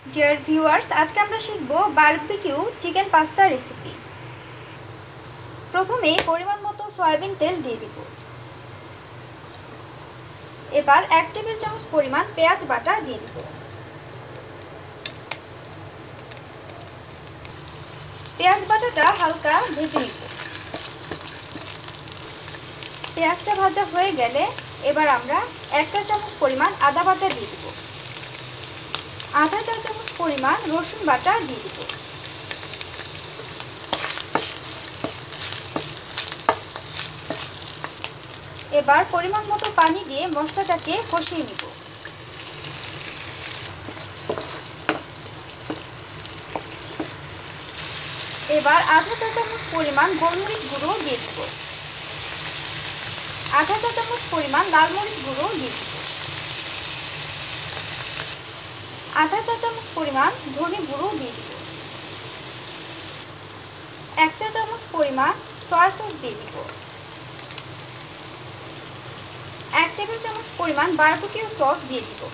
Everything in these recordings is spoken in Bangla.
ডিয়ার ভিউয়ার্স, আজকে আমরা শিখব বারবিকিউ চিকেন পাস্তা রেসিপি। প্রথমে পরিমাণ মতো সয়াবিন তেল দিয়ে দিব। এবার 1 টেবিল চামচ পরিমাণ পেঁয়াজ বাটা দিয়ে দিব। পেঁয়াজ বাটাটা হালকা ভেজে নিব। পেঁয়াজটা ভাজা হয়ে গেলে এবার আমরা 1 চা চামচ পরিমাণ আদা বাটা দিয়ে দিব। আধা চা চামচ পরিমাণ রসুন বাটা দিয়ে দিব। এবার পরিমাণ মতো পানি দিয়ে মশলাটাকে কষিয়ে নিব। এবার আধা চা চামচ পরিমাণ গোলমরিচ গুঁড়ো দিয়ে দিব। আধা চা চামচ পরিমাণ লাল মরিচ গুঁড়ো দিয়ে দিব। আধা চা চামচ পরিমাণ ধনে গুঁড়ো দিয়ে দিব। 1 চা চামচ পরিমাণ সয়া সস দিয়ে দিব। 1 টেবিল চামচ পরিমাণ বারবিকিউ সস দিয়ে দিব।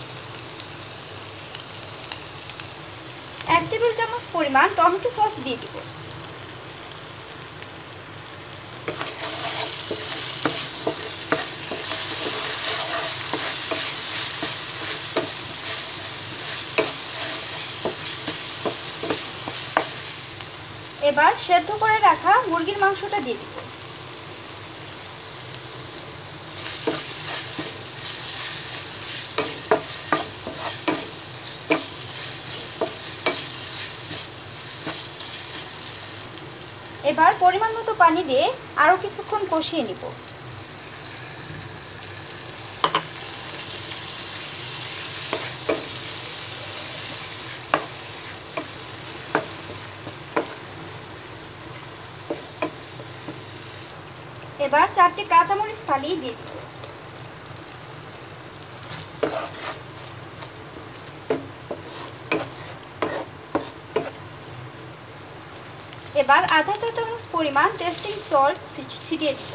1 টেবিল চামচ পরিমাণ টমেটো সস দিয়ে দিব। এবার সেদ্ধ করে রাখা মুরগির মাংসটা দিয়ে দিব। এবার পরিমাণ মতো পানি দিয়ে আরও কিছুক্ষণ কষিয়ে নিব। এবার 4টি কাঁচামরিচ ফালিয়ে দিয়ে দিব। এবার আধা চা চামচ পরিমাণ টেস্টিং সল্ট ছিটিয়ে দিব।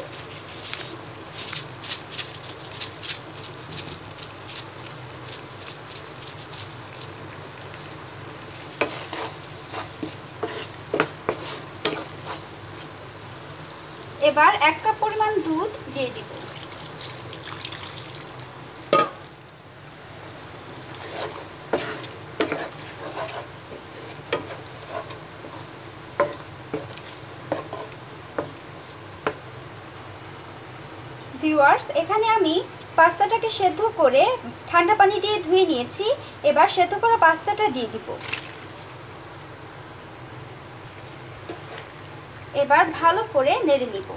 এবার 1 কাপ পরিমাণ দুধ দিয়ে দিব। ভিউয়ার্স, এখানে আমি পাস্তাটাকে সেদ্ধ করে ঠান্ডা পানি দিয়ে ধুয়ে নিয়েছি। এবার সেদ্ধ করা পাস্তাটা দিয়ে দিব। এবার ভালো করে নেড়ে নিব।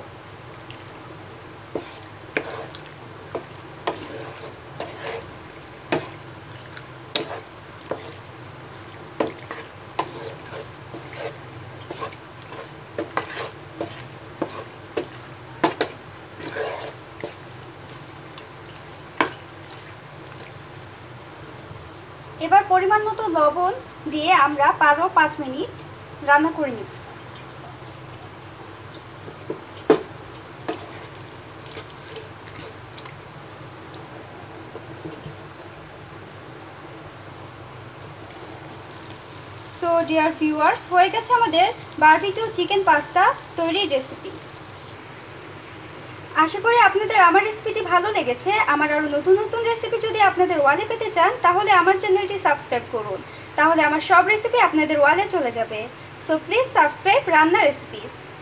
এবার পরিমাণ মতো লবণ দিয়ে আমরা আরও 5 মিনিট রান্না করে নিব। সো ডিয়ার ভিউয়ার্স, হয়ে গেছে আমাদের বারবিকিউ চিকেন পাস্তা তৈরির রেসিপি। আশা করি আপনাদের আমার রেসিপিটি ভালো লেগেছে। আমার আরও নতুন নতুন রেসিপি যদি আপনাদের ওয়ালে পেতে চান তাহলে আমার চ্যানেলটি সাবস্ক্রাইব করুন। তাহলে আমার সব রেসিপি আপনাদের ওয়ালে চলে যাবে। সো প্লিজ সাবস্ক্রাইব রান্না রেসিপিস।